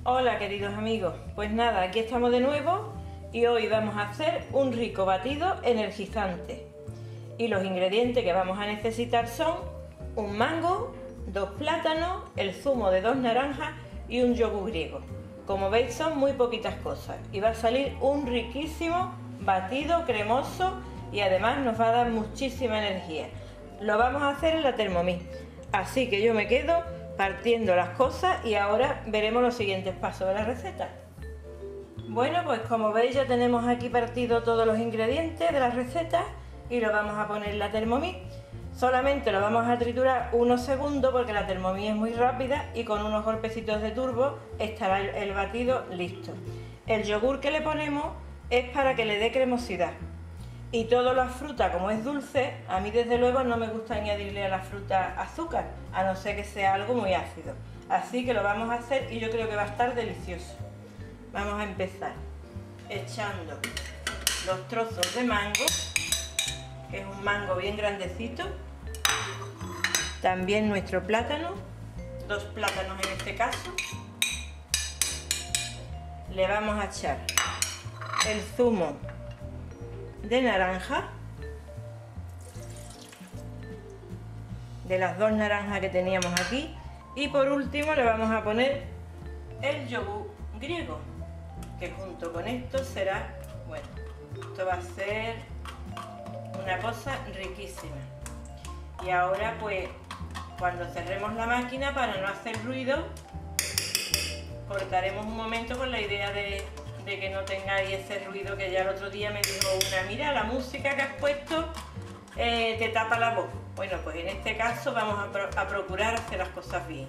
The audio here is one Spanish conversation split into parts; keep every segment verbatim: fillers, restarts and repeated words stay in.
Hola queridos amigos, pues nada, aquí estamos de nuevo y hoy vamos a hacer un rico batido energizante. Y los ingredientes que vamos a necesitar son un mango, dos plátanos, el zumo de dos naranjas y un yogur griego. Como veis son muy poquitas cosas y va a salir un riquísimo batido cremoso y además nos va a dar muchísima energía. Lo vamos a hacer en la Thermomix, así que yo me quedo partiendo las cosas y ahora veremos los siguientes pasos de la receta. Bueno, pues como veis ya tenemos aquí partido todos los ingredientes de la receta y lo vamos a poner en la Thermomix. Solamente lo vamos a triturar unos segundos porque la Thermomix es muy rápida y con unos golpecitos de turbo estará el, el batido listo. El yogur que le ponemos es para que le dé cremosidad. Y todas las frutas, como es dulce, a mí desde luego no me gusta añadirle a la fruta azúcar, a no ser que sea algo muy ácido. Así que lo vamos a hacer y yo creo que va a estar delicioso. Vamos a empezar echando los trozos de mango, que es un mango bien grandecito. También nuestro plátano, dos plátanos en este caso. Le vamos a echar el zumo de naranja, de las dos naranjas que teníamos aquí, y por último le vamos a poner el yogur griego, que junto con esto será, bueno, esto va a ser una cosa riquísima. Y ahora pues cuando cerremos la máquina, para no hacer ruido, cortaremos un momento con la idea de de que no tengáis ese ruido que ya el otro día me dijo una: mira, la música que has puesto eh, te tapa la voz. Bueno, pues en este caso vamos a, pro a procurar hacer las cosas bien.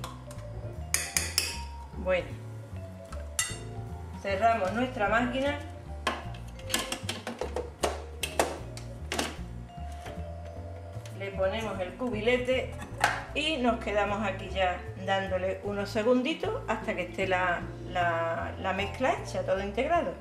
Bueno, cerramos nuestra máquina. Le ponemos el cubilete y nos quedamos aquí ya dándole unos segunditos hasta que esté la, la, la mezcla hecha, todo integrado.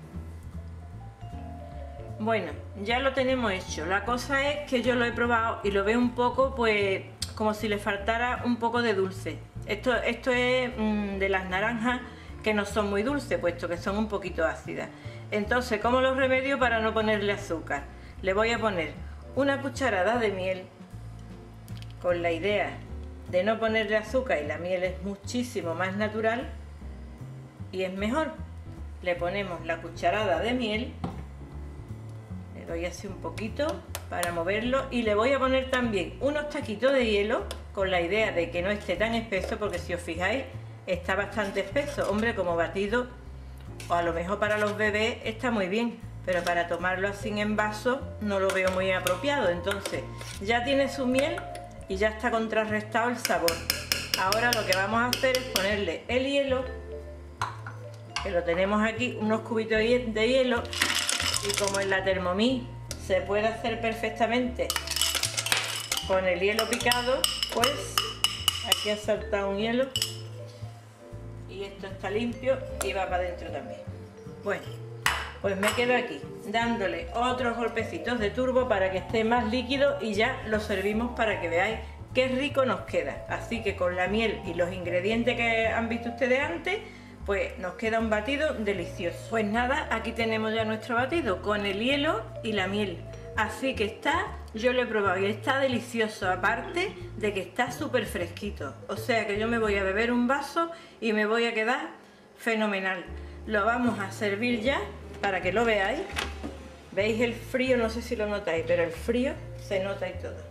Bueno, ya lo tenemos hecho. La cosa es que yo lo he probado y lo veo un poco pues como si le faltara un poco de dulce. Esto, esto es mmm, de las naranjas que no son muy dulces, puesto que son un poquito ácidas. Entonces, ¿cómo lo remedio para no ponerle azúcar? Le voy a poner una cucharada de miel, con la idea de no ponerle azúcar, y la miel es muchísimo más natural y es mejor. Le ponemos la cucharada de miel, le doy así un poquito para moverlo y le voy a poner también unos taquitos de hielo, con la idea de que no esté tan espeso, porque si os fijáis está bastante espeso. Hombre, como batido o a lo mejor para los bebés está muy bien, pero para tomarlo así en vaso no lo veo muy apropiado. Entonces ya tiene su miel y ya está contrarrestado el sabor. Ahora lo que vamos a hacer es ponerle el hielo, que lo tenemos aquí, unos cubitos de hielo, y como en la Thermomix se puede hacer perfectamente con el hielo picado, pues aquí ha saltado un hielo y esto está limpio y va para adentro también. Bueno, pues me quedo aquí dándole otros golpecitos de turbo para que esté más líquido y ya lo servimos para que veáis qué rico nos queda. Así que con la miel y los ingredientes que han visto ustedes antes, pues nos queda un batido delicioso. Pues nada, aquí tenemos ya nuestro batido con el hielo y la miel. Así que está, yo lo he probado y está delicioso, aparte de que está súper fresquito. O sea que yo me voy a beber un vaso y me voy a quedar fenomenal. Lo vamos a servir ya para que lo veáis. ¿Veis el frío? No sé si lo notáis, pero el frío se nota y todo.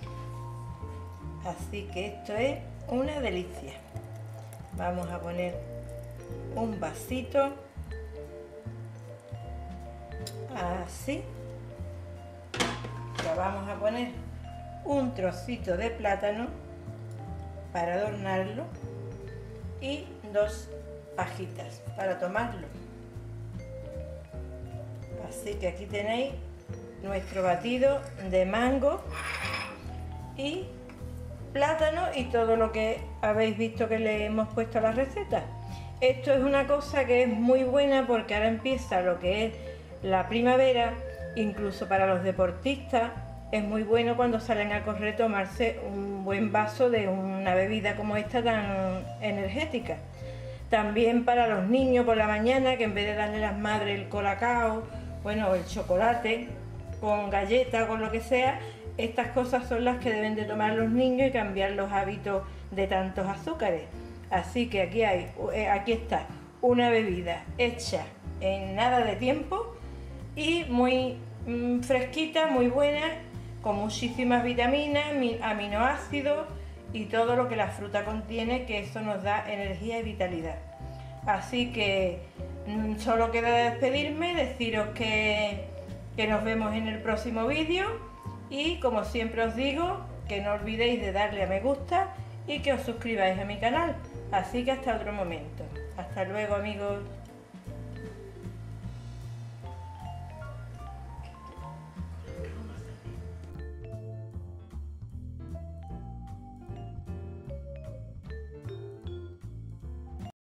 Así que esto es una delicia. Vamos a poner un vasito así. Le vamos a poner un trocito de plátano para adornarlo y dos pajitas para tomarlo. Así que aquí tenéis nuestro batido de mango y plátano y todo lo que habéis visto que le hemos puesto a la receta. Esto es una cosa que es muy buena porque ahora empieza lo que es la primavera. Incluso para los deportistas es muy bueno cuando salen a correr tomarse un buen vaso de una bebida como esta tan energética. También para los niños por la mañana, que en vez de darle a las madres el colacao, bueno, el chocolate, con galleta, con lo que sea, estas cosas son las que deben de tomar los niños y cambiar los hábitos de tantos azúcares. Así que aquí hay, aquí está una bebida hecha en nada de tiempo y muy mmm, fresquita, muy buena, con muchísimas vitaminas, aminoácidos y todo lo que la fruta contiene, que eso nos da energía y vitalidad. Así que mmm, solo queda despedirme, deciros que, que nos vemos en el próximo vídeo y, como siempre os digo, que no olvidéis de darle a me gusta y que os suscribáis a mi canal. Así que hasta otro momento. Hasta luego, amigos.